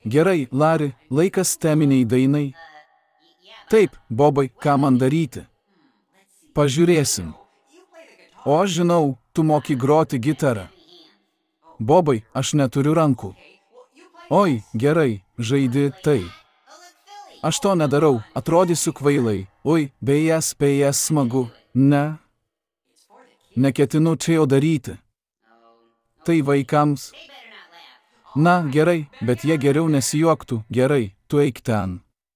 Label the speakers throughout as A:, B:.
A: Gerai, Lari, laikas teminiai dainai. Taip, Bobai, ką man daryti? Pažiūrėsim. O aš žinau, tu moki groti gitarą. Bobai, aš neturiu rankų. Oi, gerai, žaidi tai. Aš to nedarau, atrodysiu kvailai. Oi, bejas smagu. Ne. Neketinu čia jo daryti. Tai vaikams. Na, gerai, bet jie geriau nesijuoktų. Gerai, tu eik ten.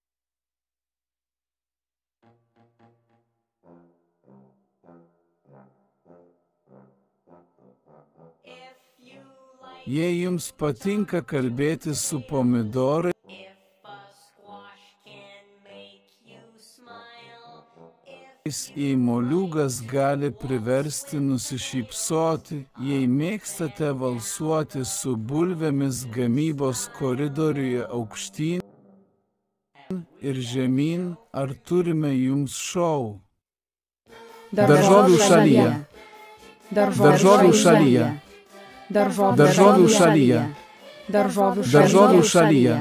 A: Jei jums patinka kalbėti su pomidorai, jei moliūgas gali priversti nusišypsoti, jei mėgstate valsuoti su bulvėmis gamybos koridoriuje aukštyn ir žemyn, ar turime jums šou? Daržovių šalyje. Daržovių šalyje. Daržovių šalyje. Daržovių šalyje.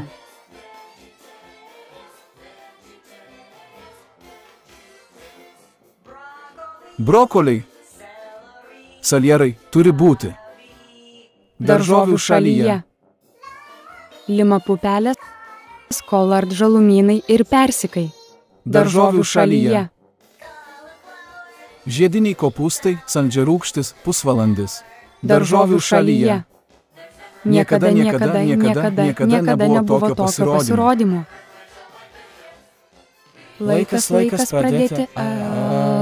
A: Brokoliai. Salierai turi būti. Daržovių šalyje.
B: Lima pupelės, kolard žalumynai ir persikai.
A: Daržovių šalyje. Žiediniai kopūstai, saldžiarūgštis, pusvalandis. Daržovių šalyje.
B: Niekada nebuvo tokio pasirodymo. Laikas pradėti.